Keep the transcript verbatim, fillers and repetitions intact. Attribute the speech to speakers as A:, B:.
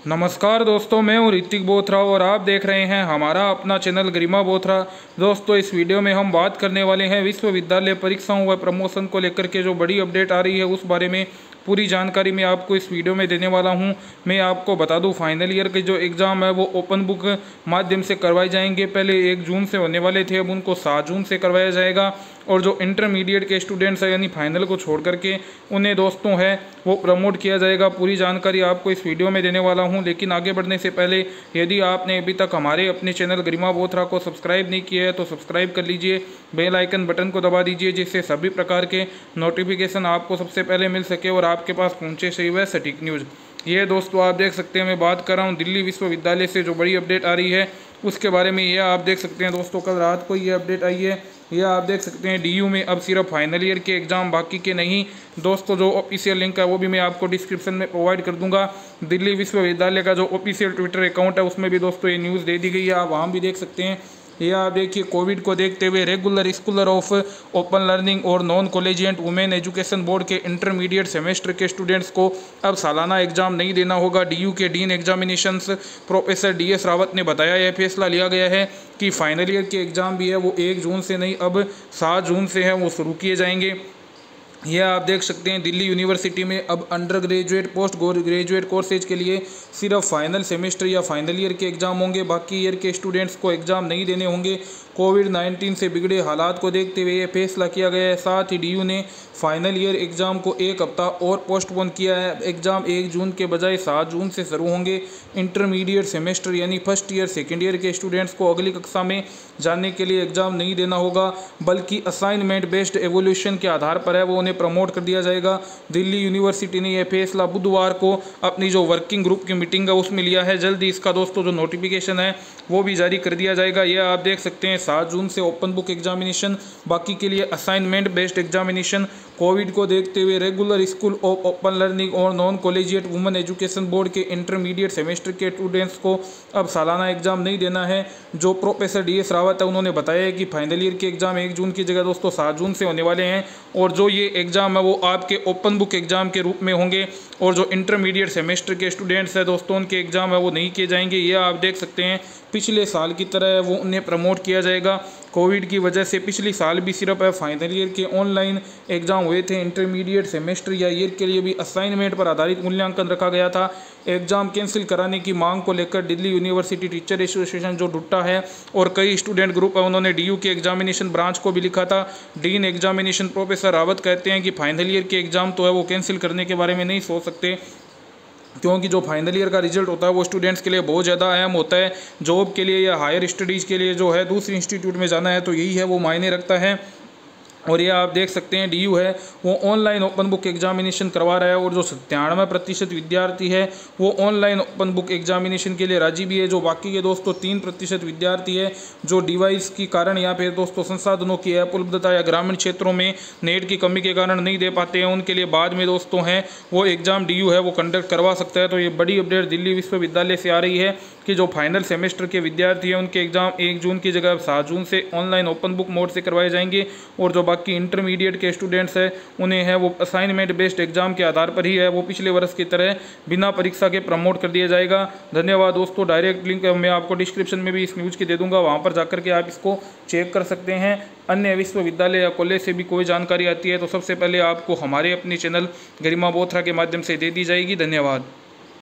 A: नमस्कार दोस्तों, मैं हूं ऋतिक बोथरा और आप देख रहे हैं हमारा अपना चैनल गरिमा बोथरा। दोस्तों, इस वीडियो में हम बात करने वाले हैं विश्वविद्यालय परीक्षाओं व प्रमोशन को लेकर के जो बड़ी अपडेट आ रही है उस बारे में पूरी जानकारी मैं आपको इस वीडियो में देने वाला हूं। मैं आपको बता दूं, फाइनल ईयर के जो एग्ज़ाम है वो ओपन बुक माध्यम से करवाए जाएंगे। पहले एक जून से होने वाले थे, अब उनको सात जून से करवाया जाएगा। और जो इंटरमीडिएट के स्टूडेंट्स हैं यानी फाइनल को छोड़ करके उन्हें दोस्तों है वो प्रमोट किया जाएगा। पूरी जानकारी आपको इस वीडियो में देने वाला हूं। लेकिन आगे बढ़ने से पहले यदि आपने अभी तक हमारे अपने चैनल गरिमा बोथरा को सब्सक्राइब नहीं किया है तो सब्सक्राइब कर लीजिए, बेल आइकन बटन को दबा दीजिए, जिससे सभी प्रकार के नोटिफिकेशन आपको सबसे पहले मिल सके और आपके पास पहुंचे सही व सटीक न्यूज़। ये दोस्तों आप देख सकते हैं, मैं बात कर रहा हूँ दिल्ली विश्वविद्यालय से जो बड़ी अपडेट आ रही है उसके बारे में। ये आप देख सकते हैं दोस्तों, कल रात को ये अपडेट आई है। यह आप देख सकते हैं डीयू में अब सिर्फ फाइनल ईयर के एग्ज़ाम बाकी के नहीं। दोस्तों, जो ऑफिशियल लिंक है वो भी मैं आपको डिस्क्रिप्शन में प्रोवाइड कर दूंगा। दिल्ली विश्वविद्यालय का जो ऑफिशियल ट्विटर अकाउंट है उसमें भी दोस्तों ये न्यूज़ दे दी गई है, आप वहाँ भी देख सकते हैं। यह आप देखिए, कोविड को देखते हुए regular scholar of open learning और non collegiate women education board के इंटरमीडिएट सेमेस्टर के स्टूडेंट्स को अब सालाना एग्जाम नहीं देना होगा। डीयू के dean examinations professor D S Rawat ने बताया, यह फैसला लिया गया है कि फाइनल ईयर के एग्ज़ाम भी है वो एक जून से नहीं अब सात जून से है वो शुरू किए जाएंगे। यह आप देख सकते हैं, दिल्ली यूनिवर्सिटी में अब under graduate post graduate courses के लिए सिर्फ फाइनल सेमेस्टर या फाइनल ईयर के एग्ज़ाम होंगे, बाकी ईयर के स्टूडेंट्स को एग्ज़ाम नहीं देने होंगे। कोविड नाइन्टीन से बिगड़े हालात को देखते हुए यह फैसला किया गया है। साथ ही डीयू ने फाइनल ईयर एग्ज़ाम को एक हफ्ता और पोस्टपोन किया है। एग्ज़ाम एक जून के बजाय सात जून से शुरू होंगे। इंटरमीडिएट सेमेस्टर यानी फर्स्ट ईयर सेकेंड ईयर के स्टूडेंट्स को अगली कक्षा में जाने के लिए एग्ज़ाम नहीं देना होगा, बल्कि असाइनमेंट बेस्ड एवोल्यूशन के आधार पर है वो उन्हें प्रमोट कर दिया जाएगा। दिल्ली यूनिवर्सिटी ने यह फैसला बुधवार को अपनी जो वर्किंग ग्रुप की मीटिंग है उसमें लिया है। जल्दी इसका दोस्तों जो नोटिफिकेशन है वो भी जारी कर दिया जाएगा। यह आप देख सकते हैं, सात जून से ओपन बुक एग्जामिनेशन, बाकी के लिए असाइनमेंट बेस्ड एग्जामिनेशन। कोविड को देखते हुए regular school of open learning और non collegiate women education board के इंटरमीडिएट सेमेस्टर के स्टूडेंट्स को अब सालाना एग्जाम नहीं देना है। जो प्रोफेसर डी एस रावत है उन्होंने बताया है कि फाइनल ईयर के एग्जाम एक जून की जगह दोस्तों सात जून से होने वाले हैं, और जो ये एग्जाम है वो आपके ओपन बुक एग्जाम के रूप में होंगे। और जो इंटरमीडिएट सेमेस्टर के स्टूडेंट्स हैं दोस्तों उनके एग्जाम है वो नहीं किए जाएंगे। यह आप देख सकते हैं, पिछले साल की तरह वो उन्हें प्रमोट किया जाएगा। कोविड की वजह से पिछली साल भी सिर्फ है फाइनल ईयर के ऑनलाइन एग्जाम हुए थे। इंटरमीडिएट सेमेस्टर या ईयर के लिए भी असाइनमेंट पर आधारित मूल्यांकन रखा गया था। एग्जाम कैंसिल कराने की मांग को लेकर दिल्ली यूनिवर्सिटी टीचर एसोसिएशन जो डुट्टा है और कई स्टूडेंट ग्रुप है उन्होंने डीयू के एग्जामिनेशन ब्रांच को भी लिखा था। डीन एग्जामिनेशन प्रोफेसर रावत कहते हैं कि फाइनल ईयर के एग्जाम तो है वो कैंसिल करने के बारे में नहीं सोच सकते, क्योंकि जो फाइनल ईयर का रिजल्ट होता है वो स्टूडेंट्स के लिए बहुत ज़्यादा अहम होता है। जॉब के लिए या हायर स्टडीज़ के लिए जो है दूसरी इंस्टीट्यूट में जाना है तो यही है वो मायने रखता है। और ये आप देख सकते हैं, डीयू है वो ऑनलाइन ओपन बुक एग्जामिनेशन करवा रहा है, और जो सत्तानवे प्रतिशत विद्यार्थी है वो ऑनलाइन ओपन बुक एग्जामिनेशन के लिए राजी भी है। जो बाकी के दोस्तों तीन प्रतिशत विद्यार्थी है जो डिवाइस के कारण या फिर दोस्तों संसाधनों की उपलब्धता या ग्रामीण क्षेत्रों में नेट की कमी के कारण नहीं दे पाते हैं, उनके लिए बाद में दोस्तों हैं वो एग्ज़ाम डीयू है वो कंडक्ट करवा सकता है। तो ये बड़ी अपडेट दिल्ली विश्वविद्यालय से आ रही है कि जो फाइनल सेमेस्टर के विद्यार्थी हैं उनके एग्ज़ाम एक जून की जगह सात जून से ऑनलाइन ओपन बुक मोड से करवाए जाएंगे, और जो बाकी इंटरमीडिएट के स्टूडेंट्स हैं उन्हें है वो असाइनमेंट बेस्ड एग्जाम के आधार पर ही है वो पिछले वर्ष की तरह बिना परीक्षा के प्रमोट कर दिया जाएगा। धन्यवाद दोस्तों। डायरेक्ट लिंक मैं आपको डिस्क्रिप्शन में भी इस न्यूज़ की दे दूंगा, वहाँ पर जाकर के आप इसको चेक कर सकते हैं। अन्य विश्वविद्यालय या कॉलेज से भी कोई जानकारी आती है तो सबसे पहले आपको हमारे अपने चैनल गरिमा बोथरा के माध्यम से दे दी जाएगी। धन्यवाद।